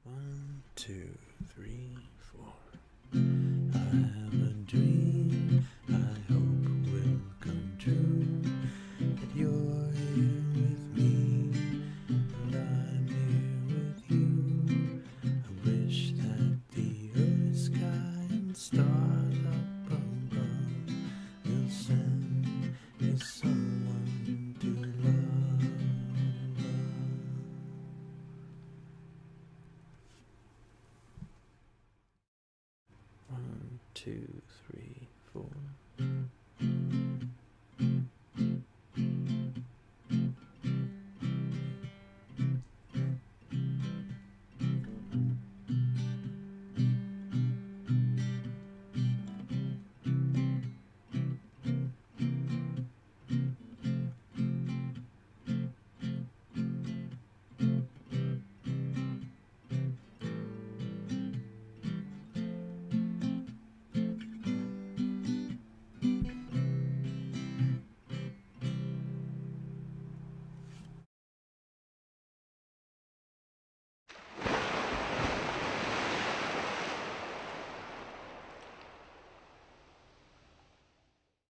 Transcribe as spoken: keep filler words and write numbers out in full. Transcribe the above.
One, two, three, four. I have a dream I hope will come true, that you're here with me and I'm here with you. I wish that the earth, sky and stars up above will send me someone to love. One, two, three, four.